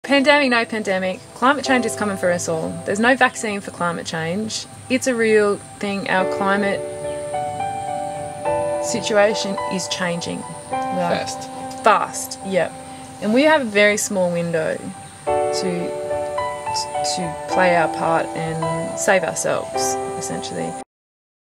Pandemic, no pandemic, climate change is coming for us all. There's no vaccine for climate change. It's a real thing. Our climate situation is changing. Fast, yep. And we have a very small window to play our part and save ourselves, essentially.